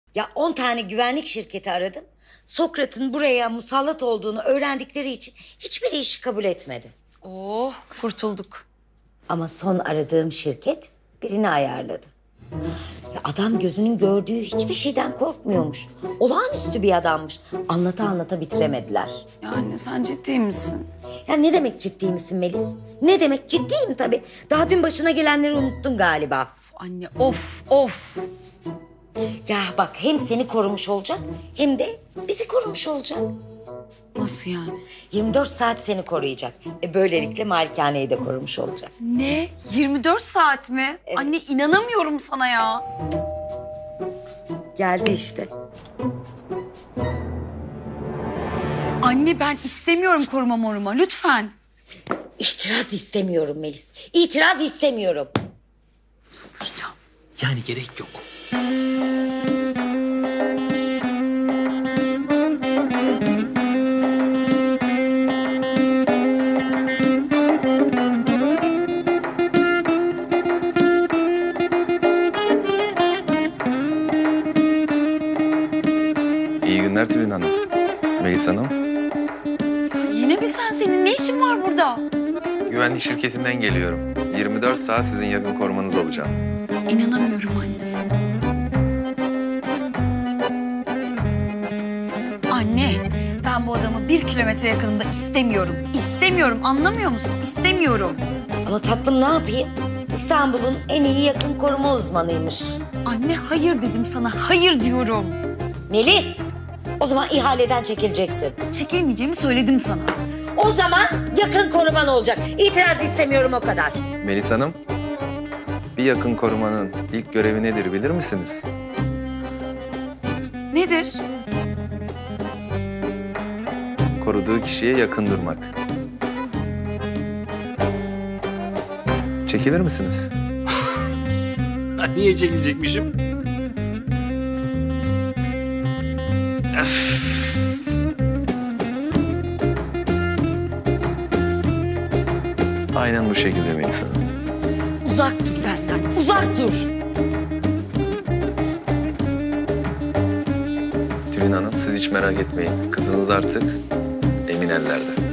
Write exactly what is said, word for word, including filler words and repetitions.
Ya on tane güvenlik şirketi aradım. Sokrat'ın buraya musallat olduğunu öğrendikleri için hiçbiri işi kabul etmedi. Oh, kurtulduk. Ama son aradığım şirket birini ayarladı. Ya adam gözünün gördüğü hiçbir şeyden korkmuyormuş. Olağanüstü bir adammış. Anlata anlata bitiremediler. Ya anne sen ciddi misin? Ya ne demek ciddi misin Melis? Ne demek ciddiyim tabii. Daha dün başına gelenleri unuttun galiba. Of anne of of. Ya bak hem seni korumuş olacak hem de bizi korumuş olacak. Nasıl yani? yirmi dört saat seni koruyacak. E böylelikle malikaneyi de korumuş olacak. Ne? yirmi dört saat mi? Evet. Anne inanamıyorum sana ya. Geldi işte. Anne ben istemiyorum koruma moruma lütfen. İtiraz istemiyorum Melis. İtiraz istemiyorum. Çıldıracağım. Yani gerek yok. İyi günler Tülin Hanım. Melis Hanım. Ya yine mi sen? Senin ne işin var burada? Güvenlik şirketinden geliyorum. yirmi dört saat sizin yakın korumanız olacağım. İnanamıyorum anne sana. Anne, ben bu adamı bir kilometre yakınında istemiyorum. İstemiyorum, anlamıyor musun? İstemiyorum. Ama tatlım ne yapayım? İstanbul'un en iyi yakın koruma uzmanıymış. Anne hayır dedim sana, hayır diyorum. Melis, o zaman ihaleden çekileceksin. Çekilmeyeceğimi söyledim sana. O zaman yakın koruman olacak. İtiraz istemiyorum o kadar. Melis Hanım, bir yakın korumanın ilk görevi nedir bilir misiniz? Nedir? Koruduğu kişiye yakın durmak. Çekilir misiniz? Niye çekilecekmişim? Aynen bu şekilde Melis Hanım. Uzak dur benden, uzak dur. Tülin Hanım siz hiç merak etmeyin. Kızınız artık emin ellerde.